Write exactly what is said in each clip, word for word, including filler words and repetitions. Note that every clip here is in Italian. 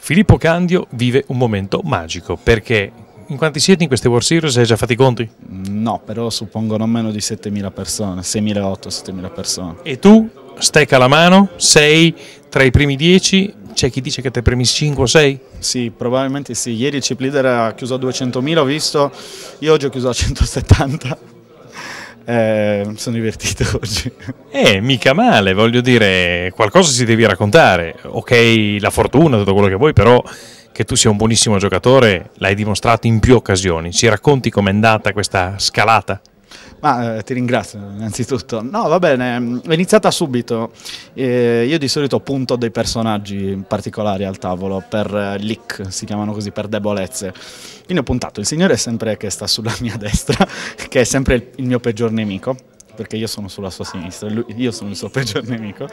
Filippo Candio vive un momento magico, perché in quanti siete in queste World Series? Hai già fatti i conti? No, però suppongo non meno di settemila persone, seimilaottocento settemila persone. E tu, stecca la mano, sei tra i primi dieci, c'è chi dice che tra i primi cinque o sei? Sì, probabilmente sì. Ieri il chip leader ha chiuso a duecentomila, ho visto, io oggi ho chiuso a centosettanta. Eh, mi sono divertito oggi. Eh, mica male, voglio dire, qualcosa si devi raccontare. Ok, la fortuna, tutto quello che vuoi, però che tu sia un buonissimo giocatore l'hai dimostrato in più occasioni. Ci racconti com'è andata questa scalata? Ma eh, ti ringrazio innanzitutto. No, va bene, è iniziata subito. Eh, io di solito punto dei personaggi particolari al tavolo per eh, leak, si chiamano così, per debolezze. Quindi ho puntato il signore sempre che sta sulla mia destra, che è sempre il, il mio peggior nemico, perché io sono sulla sua sinistra, lui, io sono il suo peggior nemico.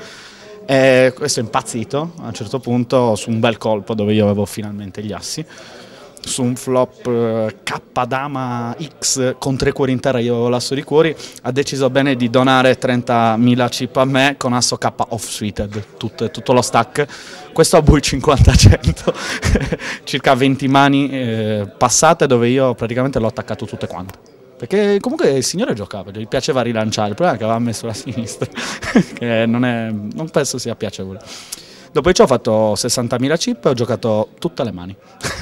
E questo è impazzito a un certo punto su un bel colpo dove io avevo finalmente gli assi. Su un flop eh, K dama X con tre cuori in terra, io avevo l'asso di cuori, ha deciso bene di donare trentamila chip a me con asso K off suited, tutto, tutto lo stack. Questo a bui cinquanta cento, circa venti mani eh, passate dove io praticamente l'ho attaccato tutte quante. Perché comunque il signore giocava, gli piaceva rilanciare, il problema è che aveva messo la sinistra, che non, è, non penso sia piacevole. Dopo di ciò ho fatto sessantamila chip e ho giocato tutte le mani.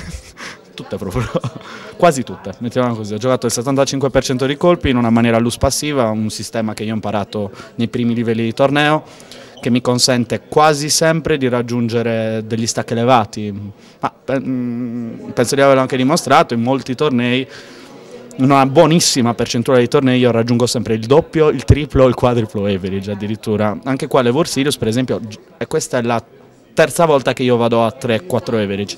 Tutte proprio, quasi tutte, mettiamola così. Ho giocato il settantacinque per cento di colpi in una maniera loose passiva, un sistema che io ho imparato nei primi livelli di torneo, che mi consente quasi sempre di raggiungere degli stack elevati. Ma penso di averlo anche dimostrato in molti tornei, in una buonissima percentuale di tornei io raggiungo sempre il doppio, il triplo, il quadruplo average addirittura. Anche qua le World Series per esempio, e questa è la terza volta che io vado a tre quattro average.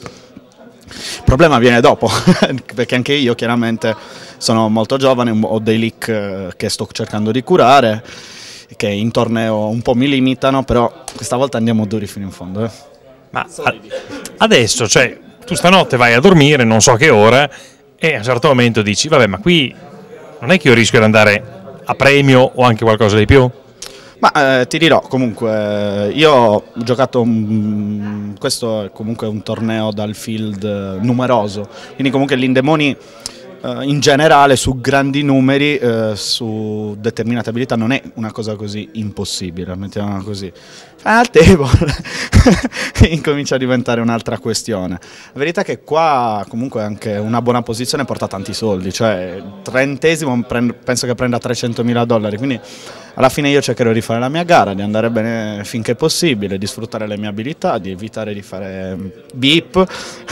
Il problema viene dopo, perché anche io chiaramente sono molto giovane, ho dei leak che sto cercando di curare, che in torneo un po' mi limitano, però questa volta andiamo duri fino in fondo. Eh. Ma adesso, cioè, tu stanotte vai a dormire, non so che ora, e a un certo momento dici, vabbè, ma qui non è che io rischio di andare a premio o anche qualcosa di più? Ma eh, ti dirò, comunque, io ho giocato, um, questo è comunque un torneo dal field uh, numeroso, quindi comunque l'Indemoni uh, in generale su grandi numeri, uh, su determinate abilità non è una cosa così impossibile, mettiamola così. Al table incomincia a diventare un'altra questione. La verità è che qua comunque anche una buona posizione porta tanti soldi, cioè trentesimo penso che prenda trecentomila dollari, quindi alla fine io cercherò di fare la mia gara, di andare bene finché possibile, di sfruttare le mie abilità, di evitare di fare beep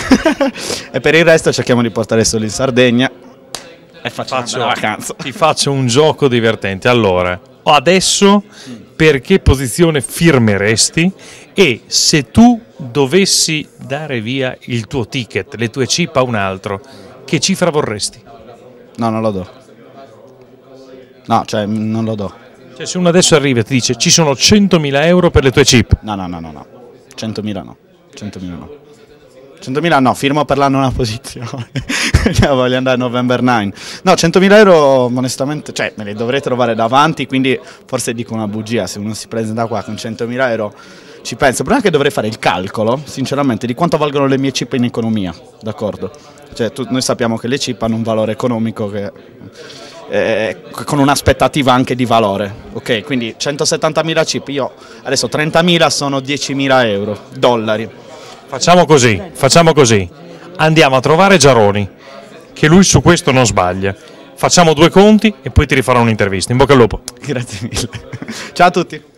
e per il resto cerchiamo di portare solo in Sardegna e facciamo faccio, una vacanza. Ti faccio un gioco divertente. Allora, adesso per che posizione firmeresti e se tu dovessi dare via il tuo ticket, le tue chip a un altro, che cifra vorresti? No, non lo do. No, cioè non lo do. Cioè, se uno adesso arriva e ti dice ci sono centomila euro per le tue chip. No, no, no, no, no. centomila no. centomila no. centomila no, firmo per la nona posizione. Voglio andare a November nove. No, centomila euro onestamente, cioè me li dovrei trovare davanti, quindi forse dico una bugia, se uno si presenta qua con centomila euro ci penso. Prima che dovrei fare il calcolo, sinceramente, di quanto valgono le mie chip in economia, d'accordo? Cioè tu, noi sappiamo che le chip hanno un valore economico che... Eh, con un'aspettativa anche di valore, ok? Quindi centosettantamila chip, io adesso trentamila sono diecimila euro, dollari. Facciamo così, facciamo così, andiamo a trovare Giaroni, che lui su questo non sbaglia, facciamo due conti e poi ti rifarò un'intervista. In bocca al lupo. Grazie mille, ciao a tutti.